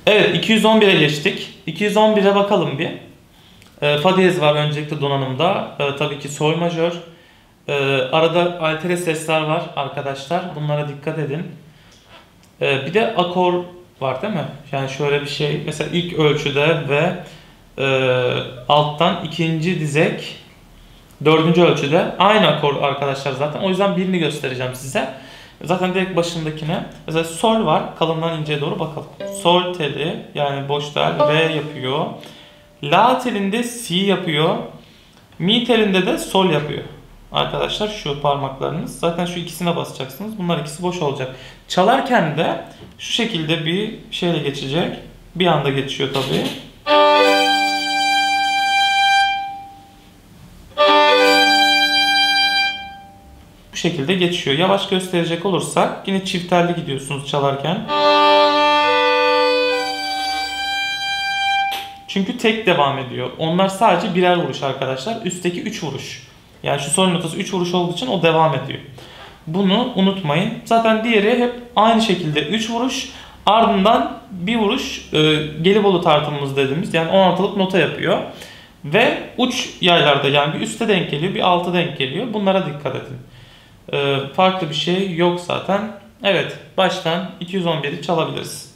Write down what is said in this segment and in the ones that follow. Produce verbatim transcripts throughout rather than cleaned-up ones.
Evet, iki yüz on bire geçtik. iki yüz on bire bakalım bir. E, fa diyez var öncelikle donanımda. E, tabii ki sol majör. E, arada altere sesler var arkadaşlar. Bunlara dikkat edin. E, bir de akor var değil mi? Yani şöyle bir şey. Mesela ilk ölçüde ve e, alttan ikinci dizek dördüncü ölçüde aynı akor arkadaşlar zaten. O yüzden birini göstereceğim size. Zaten direkt başındakine. Mesela sol var. Kalından inceye doğru bakalım. Sol teli yani boş tel re yapıyor. La telinde si yapıyor. Mi telinde de sol yapıyor. Arkadaşlar şu parmaklarınız. Zaten şu ikisine basacaksınız. Bunlar ikisi boş olacak. Çalarken de şu şekilde bir şeyle geçecek. Bir anda geçiyor tabii. Bu şekilde geçiyor. Yavaş gösterecek olursak yine çift telli gidiyorsunuz çalarken. Çünkü tek devam ediyor. Onlar sadece birer vuruş arkadaşlar. Üstteki üç vuruş. Yani şu sol notası üç vuruş olduğu için o devam ediyor. Bunu unutmayın. Zaten diğeri hep aynı şekilde üç vuruş. Ardından bir vuruş e, Gelibolu tartımımız dediğimiz yani on altılık nota yapıyor. Ve uç yaylarda yani bir üste denk geliyor bir alta denk geliyor. Bunlara dikkat edin. E, farklı bir şey yok zaten. Evet, baştan iki yüz on biri çalabiliriz.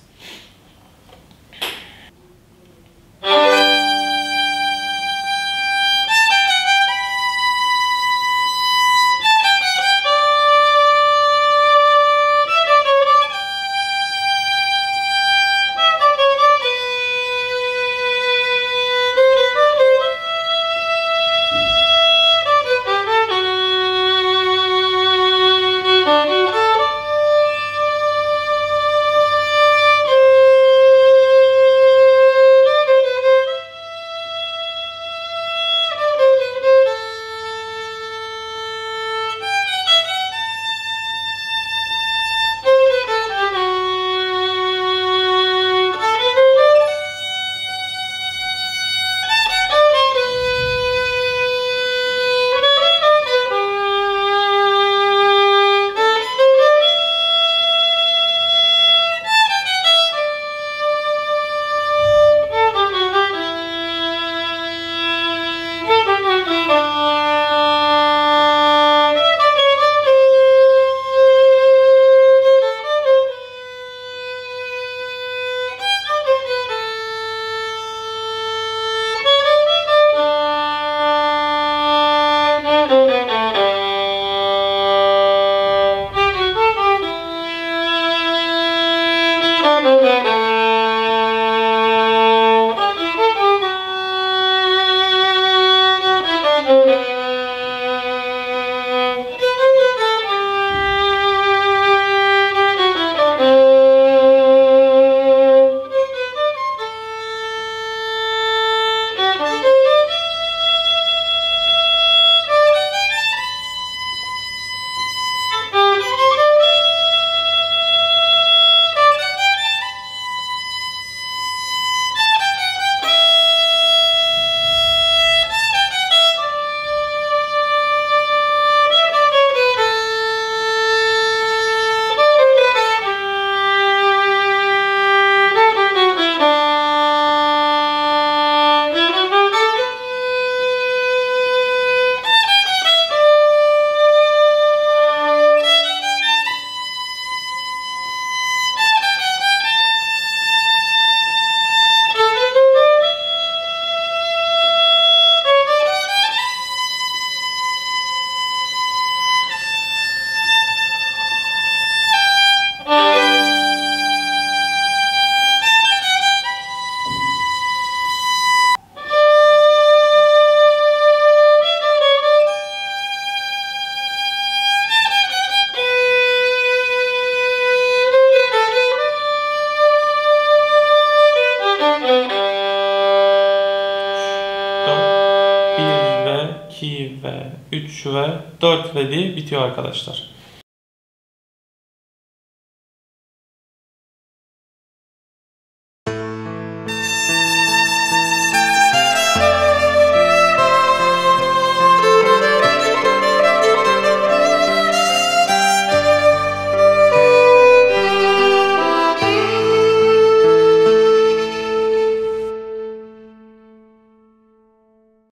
bir ve iki ve üç ve dört ve diye bitiyor arkadaşlar.